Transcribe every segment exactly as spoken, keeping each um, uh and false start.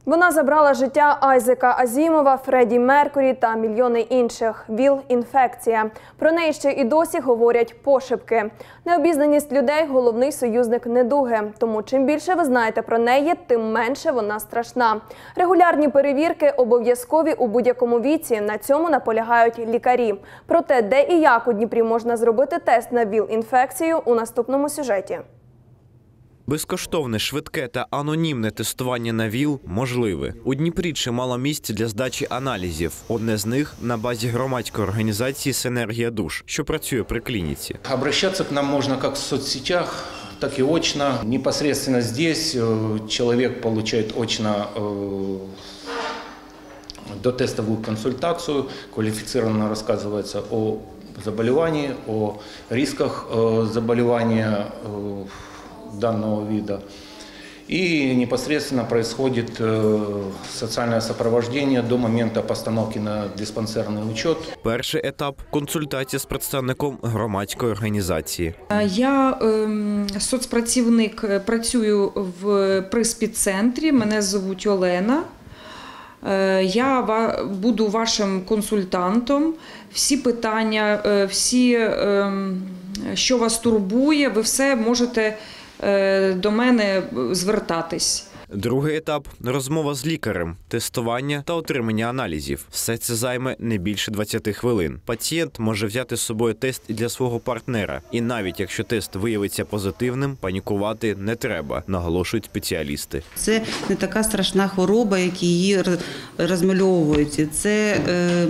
Вона забрала життя Айзека Азімова, Фредді Меркурі та мільйони інших. ВІЛ-інфекція. Про неї ще і досі говорять пошепки. Необізнаність людей – головний союзник недуги. Тому чим більше ви знаєте про неї, тим менше вона страшна. Регулярні перевірки обов'язкові у будь-якому віці. На цьому наполягають лікарі. Про те, де і як у Дніпрі можна зробити тест на ВІЛ-інфекцію, у наступному сюжеті. Безкоштовне, швидке та анонімне тестування на ВІЛ можливе. У Дніпрі чимало місць для здачі аналізів. Одне з них – на базі громадської організації «Синергія душ», що працює при клініці. Обращаться к нам можно как в соцсетях, так и очно. Непосредственно здесь человек получает очно дотестовую консультацию, квалифицированно рассказывается о заболевании, о рисках заболевания данного вида. И непосредственно происходит социальное сопровождение до момента постановки на диспансерный учет. Перший етап – консультація з представником громадської організації. Я е, соцпрацівник, працюю в, при спеццентрі, мене звуть Олена. Е, я ва, буду вашим консультантом. Всі питання, е, всі, е, що вас турбує, ви все можете до мене звертатись. Другий етап – розмова з лікарем, тестування та отримання аналізів. Все це займе не більше двадцяти хвилин. Пацієнт може взяти з собою тест і для свого партнера. І навіть якщо тест виявиться позитивним, панікувати не треба, наголошують спеціалісти. Це не така страшна хвороба, як її розмальовують. Це е,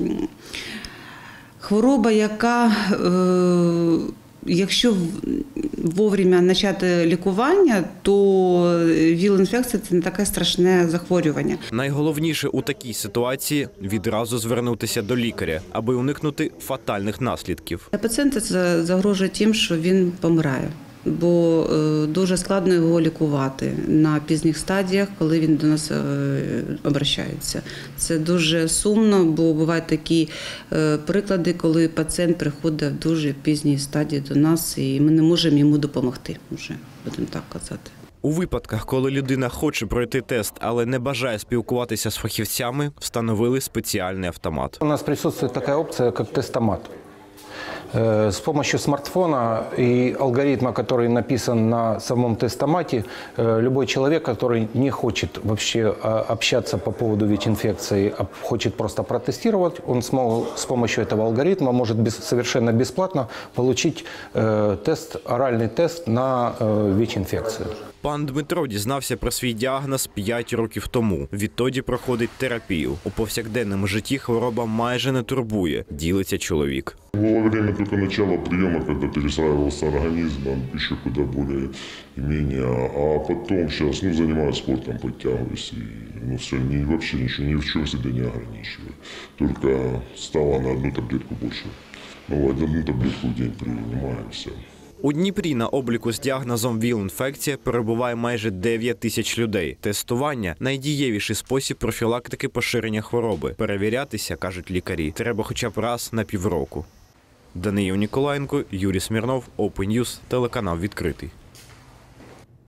хвороба, яка... Е, Якщо вовремя почати лікування, то ВІЛ-інфекція – це не таке страшне захворювання. Найголовніше у такій ситуації – відразу звернутися до лікаря, аби уникнути фатальних наслідків. Пацієнту це загрожує тим, що він помирає, бо дуже складно його лікувати на пізніх стадіях, коли він до нас обращається. Це дуже сумно, бо бувають такі приклади, коли пацієнт приходить в дуже пізній стадії до нас, і ми не можемо йому допомогти, вже, будемо так казати. У випадках, коли людина хоче пройти тест, але не бажає спілкуватися з фахівцями, встановили спеціальний автомат. У нас присутствует така опція, як тестомат. С помощью смартфона и алгоритма, который написан на самом тестомате, любой человек, который не хочет вообще общаться по поводу ВИЧ-инфекции, а хочет просто протестировать, он смог с помощью этого алгоритма может без, совершенно бесплатно получить э, тест, оральный тест на э, ВИЧ-инфекцию. Пан Дмитро дізнався про свій діагноз п'ять років тому. Відтоді проходить терапію. У повсякденному житті хвороба майже не турбує, ділиться чоловік. Во время только начала приема, когда перестраивался организм, еще куда более-менее, а потом сейчас ну, занимаюсь спортом, подтягиваюсь, и ну, все, не, вообще ничего, ни в чем себя не ограничиваю. Только стало на одну таблетку больше. Ну, одну таблетку в день принимаю, все. У Дніпрі на обліку з діагнозом ВІЛ-інфекція перебуває майже дев'ять тисяч людей. Тестування – найдієвіший спосіб профілактики поширення хвороби. Перевірятися, кажуть лікарі, треба хоча б раз на півроку. Даниїл Ніколаєнко, Юрій Смірнов, Open News, телеканал «Відкритий».